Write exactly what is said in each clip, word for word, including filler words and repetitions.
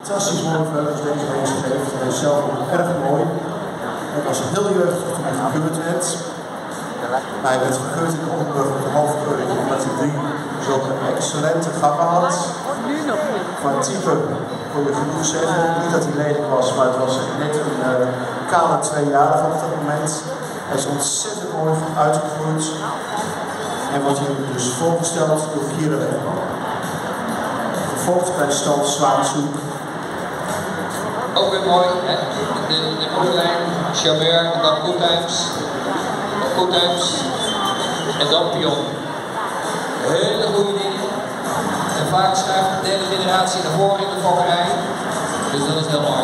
Fantastisch mooi vleugels deze race gegeven. Hij is zelf ook erg mooi. Het was heel jeugdig toen hij gekeurd werd. Maar hij werd gekeurd in de Oldenburg op de halfkeuring omdat hij drie zulke excellente gangen had. Van type kon je genoeg zeggen. Niet dat hij lelijk was, maar het was net een uh, kale tweejarige op dat moment. Hij is ontzettend mooi uitgegroeid. En wordt hier dus voorgesteld door Kierenweg. Gevolgd bij de stand Zwaanzoek. Ook weer mooi, hè? De, de moederlijn, Charmeur en dan Good Times. Good Times en dan Pion. Hele goede dingen. En vaak schuift de derde generatie naar voren in de fokkerij. Dus dat is heel mooi.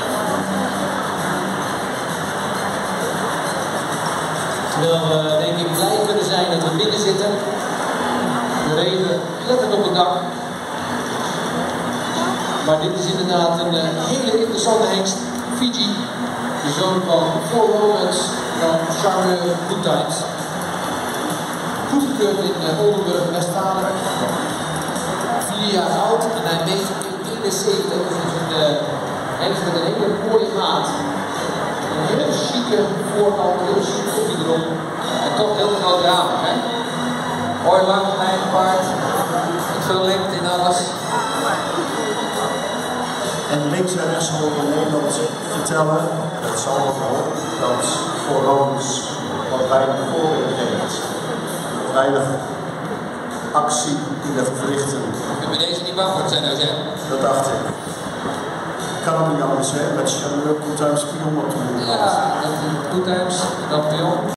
Terwijl we denk ik blij kunnen zijn dat we binnen zitten. De regen lekker op het dak. Maar dit is inderdaad een uh, hele interessante hengst. Fiji, de zoon van Paul Romans van Charmeur Good Times. Goedgekeurd in uh, Oldenburg, Westfalen. Vier jaar oud en hij weegt in eenenzeventig. Dat is een uh, hengst met een hele mooie maat. Een hele chique voorkant, een heel chique kopje erop. En toch heel groot raam, hè? Mooi lang klein paard. Met veel lengte in alles. En links en rechts hoor ik in Nederland vertellen, en dat zal ook wel, dat voor Romans wat weinig voorbeeld heeft. Weinig actie in de gewrichten. Kunnen we deze niet bang voor zijn, hè? Dat dacht ik. Kan ook niet anders, hè? Met Charmeur, Good Times, Pion op de Ja, Good Times, dan Pion.